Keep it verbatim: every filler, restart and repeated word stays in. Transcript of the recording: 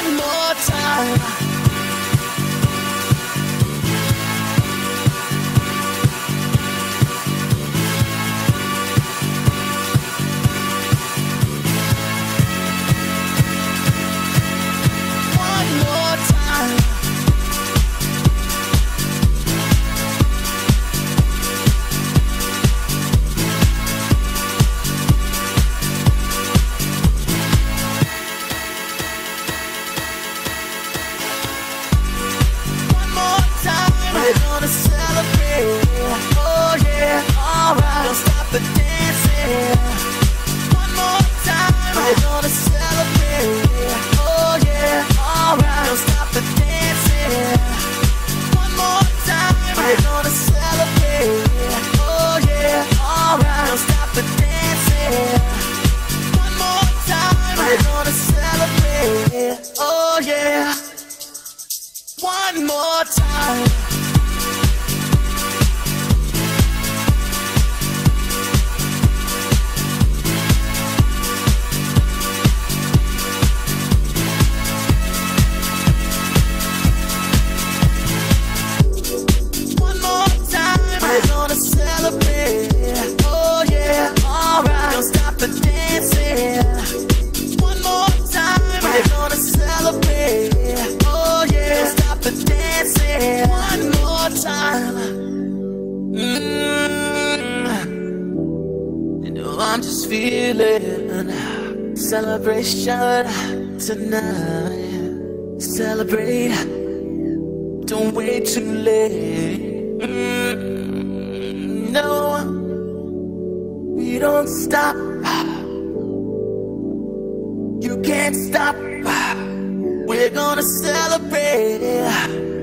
One more time. Oh yeah, one more time. One more time, we're gonna celebrate. Oh yeah, alright, don't stop the dancing. One more time, we're gonna celebrate. Oh yeah, don't stop the dancing. One more time. Mm. You know I'm just feeling celebration tonight. Celebrate, don't wait too late. Mm. No, we don't stop. You can't stop. We're gonna celebrate.